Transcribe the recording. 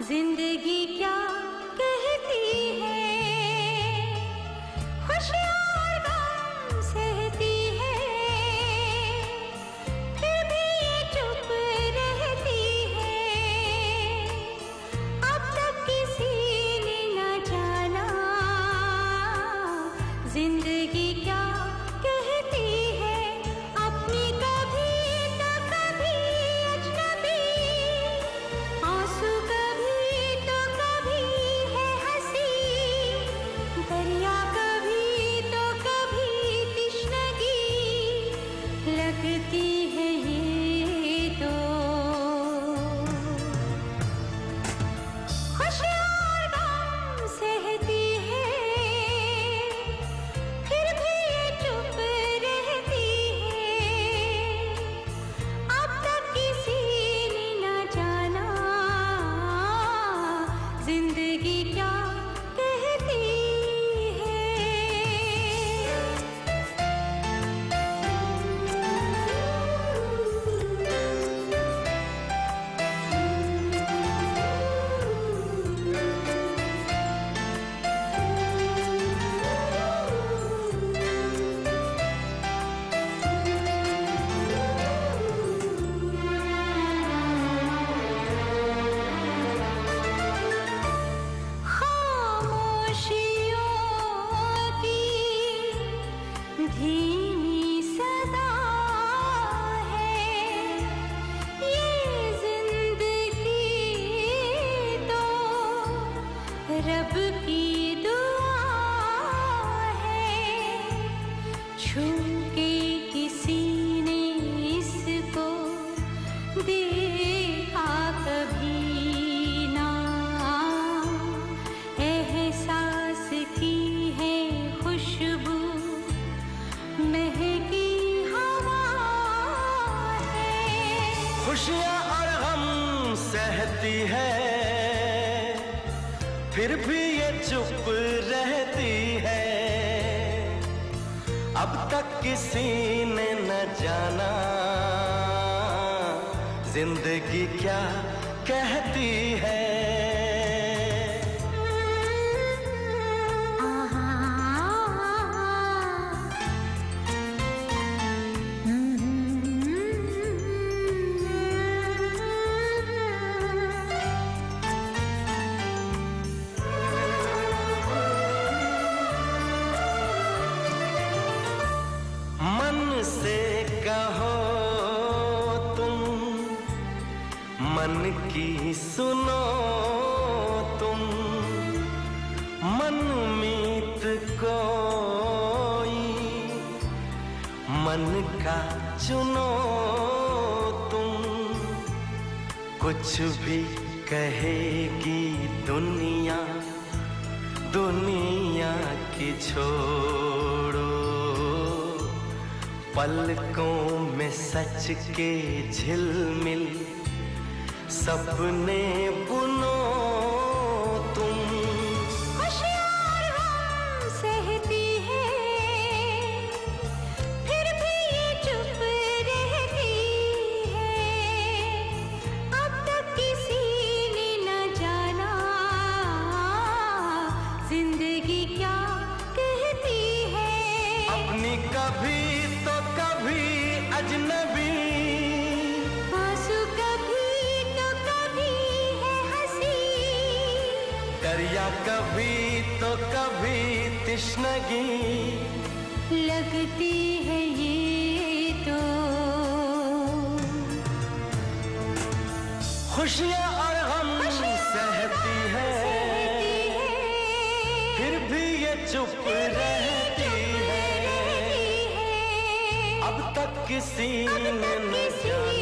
जिंदगी क्या कहती है, खुशियाँ और गम सहती है, फिर भी ये चुप रहती है। अब तक किसी ने न जाना जिंदगी क्या कहती है। अपनी कभी तो कभी अजनबी, आंसू कभी तो कभी है हंसी, दरिया कभी तो कभी तृष्णगी, लगती है ये तो खुशियाँ और गम सहती है, फिर भी ये चुप रहती है। अब तक किसी ने न जाना जिंदगी क्या कहती है। खामोशियों की धीमी सदा है, ये जिंदगी तो रब की दुआ है। छू के किसी ने इसको देखा कभी ना, एहसास की है खुशबू महकी हवा है। खुशियाँ और गम सहती है, फिर भी ये चुप रहती है। अब तक किसी ने न जाना जिंदगी क्या कहती है। मन से कहो तुम, मन की सुनो तुम, मन मीत कोई मन का चुनो तुम। कुछ भी कहेगी दुनिया, दुनिया की छोड़ो, पलकों में सच के झिलमिल सपने बुनो तुम। खुशियाँ और गम सहती है, फिर भी ये चुप रहती है। अब तक किसी ने न जाना जिंदगी क्या कहती है। अपनी कभी तो कभी अजनबी, आंसू कभी तो कभी है हंसी, दरिया कभी तो कभी तृष्णगी, लगती है ये तो खुशियाँ और गम सहती है, फिर भी ये चुप रहती है। अब तक किसी ने न जाना